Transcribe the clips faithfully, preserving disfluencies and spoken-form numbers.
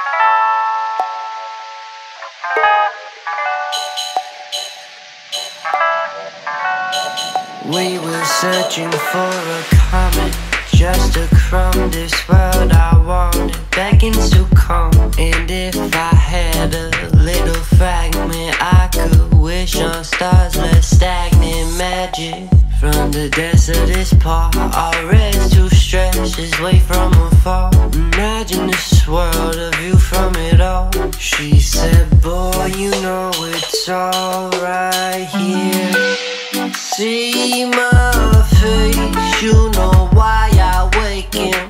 We were searching for a comet, just a crumb. This world I wanted beckons to come. And if I had a little fragment, I could wish on stars, less stagnant magic. From the depths of this part, our rest too stretched is way from afar. Imagine this world, a view from it all. She said, boy, you know it's all right here. See my face, you know why I waken.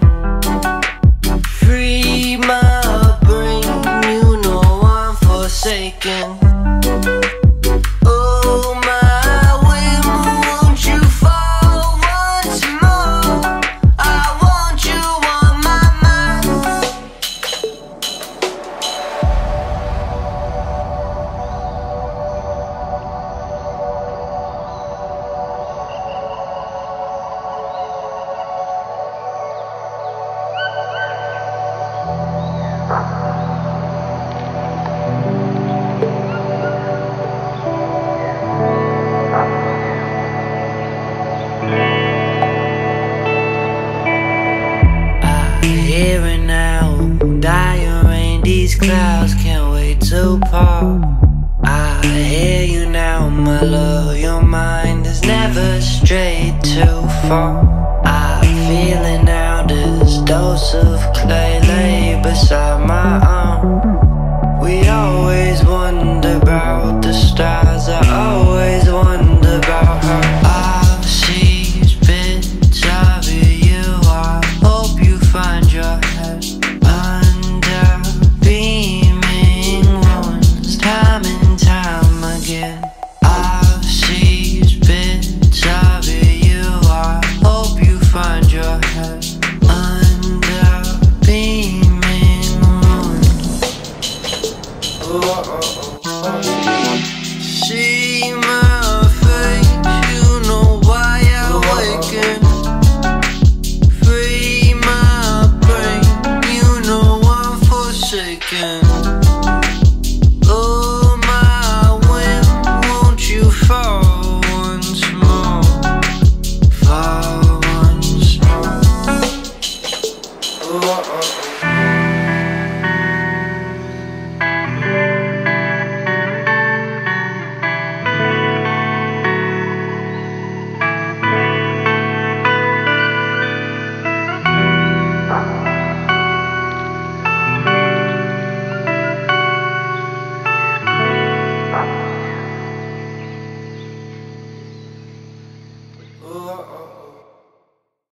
Free my brain, you know I'm forsaken. Oh my whim, won't you fall once more? I want you on my mind. Here and now, dire rain, these clouds can't wait to part. I hear you now, my love, your mind has never strayed too far. I feel it now, this dose of clay lay beside my arm. We always wonder about the stars, I always wonder about her. I see bits of you, I hope you find your head under beaming ones, time and time again. I've seized bits of you, I hope you find your head under beaming ones. Oh, oh, oh. See my face, you know why I waken. Free my brain, you know I'm forsaken.